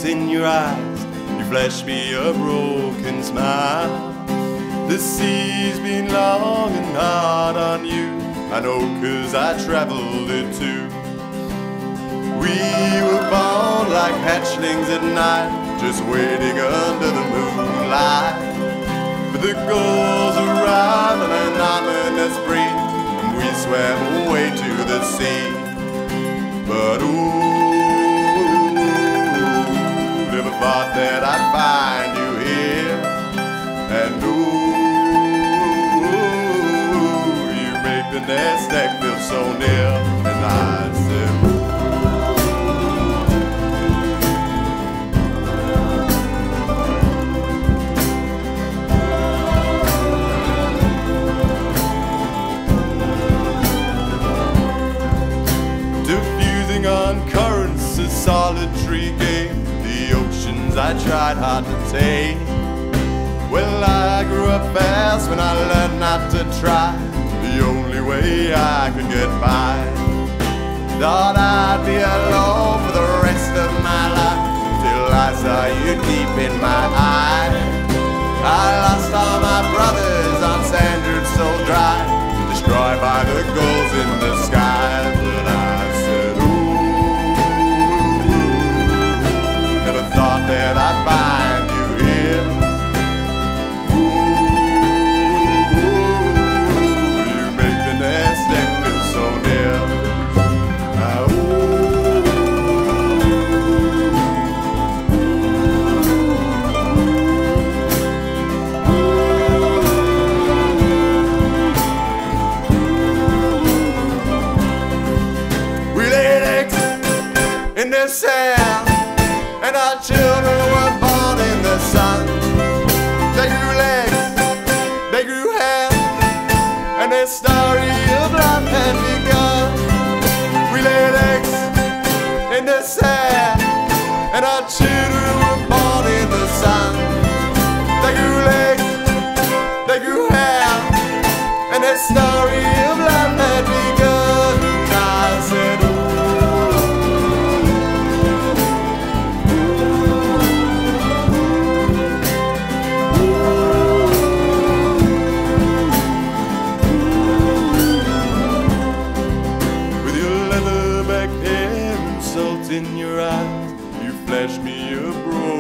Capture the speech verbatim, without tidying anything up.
in your eyes, you flash me a broken smile. The sea's been long and hard on you, I know 'cause I traveled it too. We were born like hatchlings at night, just waiting under the moonlight. But the gulls arrived on an ominous breeze, and we swam away to the sea. But ooh, never thought that I'd find you here. And ooh, you make the next egg feel so near. And I said, on currents, a solitary game. The oceans I tried hard to tame. Well, I grew up fast when I learned not to try. The only way I could get by. Thought I'd be alone for the rest of my life, till I saw you deep in my eyes. I lost all my brothers on sand dunes so dry, destroyed by the gulls in the sky. But I said, thought that I'd find you here. Ooh, you make the next egg feel so near. Ah, ooh. We laid eggs in the sand, and our children were born in the sun. They grew legs, they grew hair, and their story of life had begun. We laid eggs in the sand, and our children were born in the sun. They grew legs, they grew hair, and their story of life had begun. And I said, in your eyes, you flash me a broken